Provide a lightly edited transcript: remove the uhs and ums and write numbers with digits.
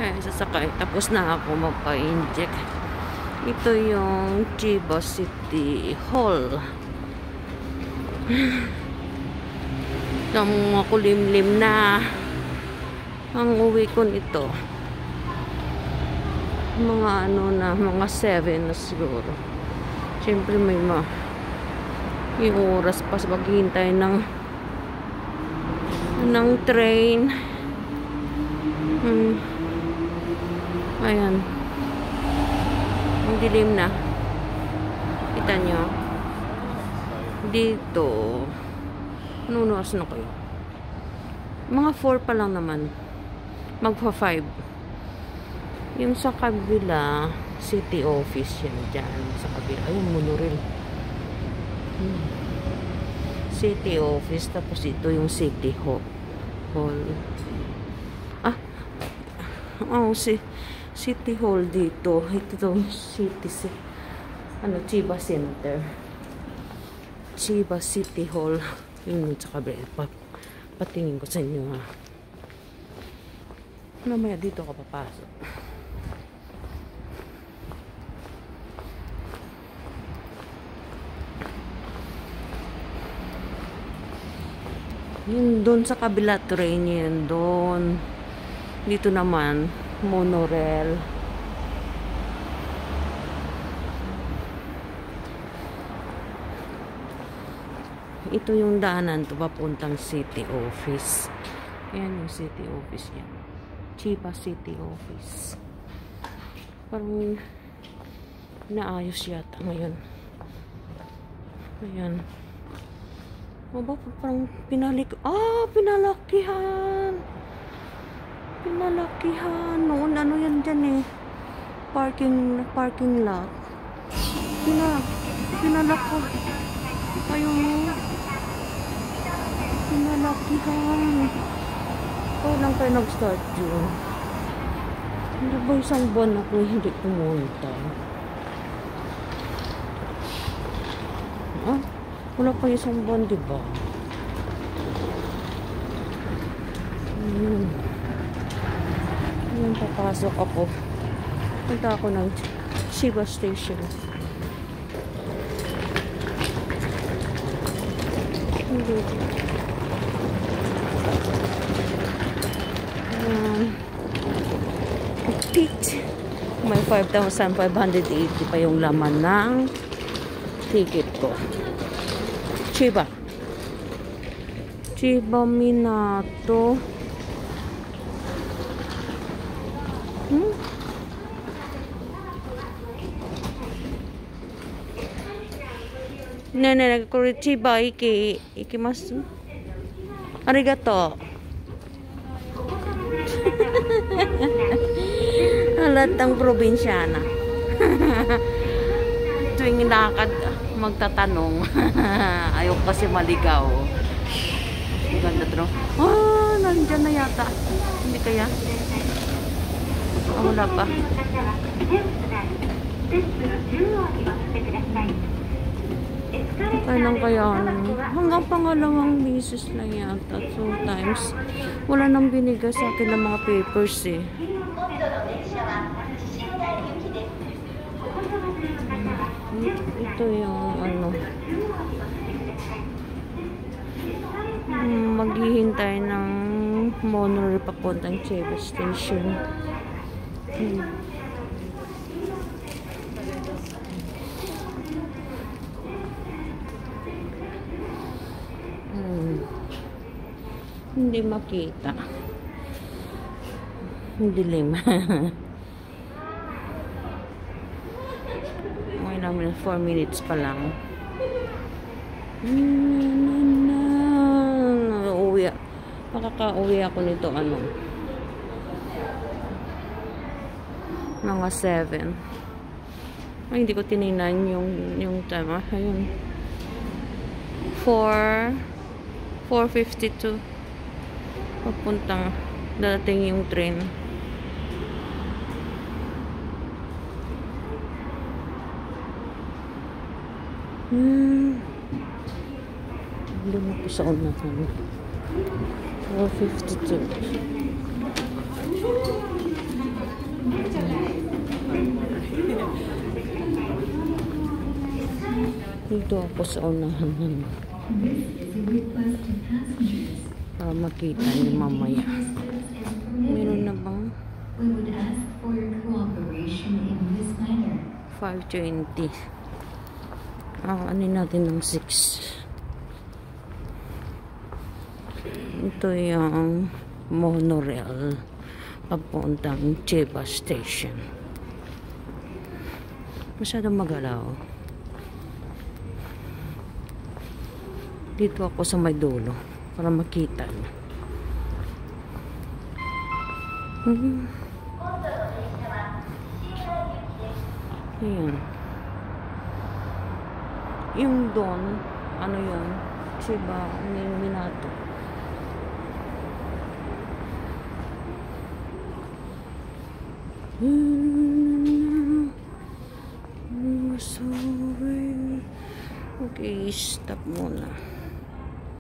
Ay, sasakay. Tapos na ako magpa-inject. Ito yung Chiba City Hall. Ang mga kulimlim na. Ang uwi ko nito. Mga ano na, mga 7 na siguro. Siyempre may yung oras pa sa paghihintay ng train. Ayan. Ang dilim na. Kita nyo? Dito. Anong oras na kayo? Mga 4 pa lang naman. Magpa 5. Yung sa kabila, city office yan dyan. Sa kabila. Ayun, monorail. City office. Tapos ito yung city hall. City hall dito. Ito itong Chiba Center. Chiba City Hall. Yun sa kabila. Patingin ko sa inyo ha. Mamaya dito ka papasok. Yun doon sa kabila train yun doon. Dito naman monorail. Ito yung daanan to papuntang city office. Ayan yung city office yan. Chiba City Office. Parang naayos yata ngayon. Ayan. Parang pinalakihan. Noon ano yan dyan eh. Parking lot. Pinalaki. Ayun. Pinalakihan. Lang tayo nag-start yun. Hindi ba isang buwan ako hindi pumunta? Wala pa isang buwan, diba? Ngayon papasok ako. Punta ako ng Chiba Station. Hindi. May 5,580 pa yung laman ng ticket ko. Chiba Minato. Chiba ikimasu. Arigato. Halatang probinsyana. Tuwing lakad magtatanong. Ayaw kasi maligaw. Ganda to. Nandyan na yata. Hindi kaya? Wala pa. Kailan kaya? Hanggang pangalawang misis lang yata. Sometimes, wala nang binigay sa akin ng mga papers eh. Ito yung maghihintay ng monorail papuntang Chiba Station. Hindi makita. Dilim. May namin 4 minutes pa lang. Makaka-uwi ako nito mga 7. Ay, hindi ko tinignan yung time. Ayun. 4:52. Papuntang dadating yung train. Doon ako sa unahan. 4:52. Dito ako sa unahan naman. Para makita niyo mamaya. Meron na bang? 5:20. Ano natin ng 6. Ito yung monorail papuntang Chiba Station. Masyadong magalaw. Dito ako sa may dulo para makita. Ayan. Yung doon, ano yun? Chiba, Minato. Okay, stop muna.